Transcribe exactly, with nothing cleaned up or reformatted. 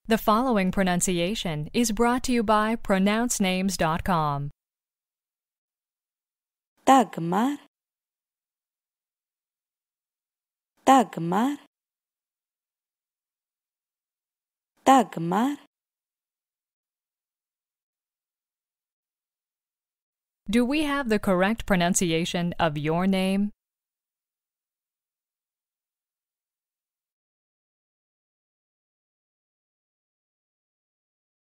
The following pronunciation is brought to you by pronounce names dot com. Dagmar, Dagmar, Dagmar. Do we have the correct pronunciation of your name?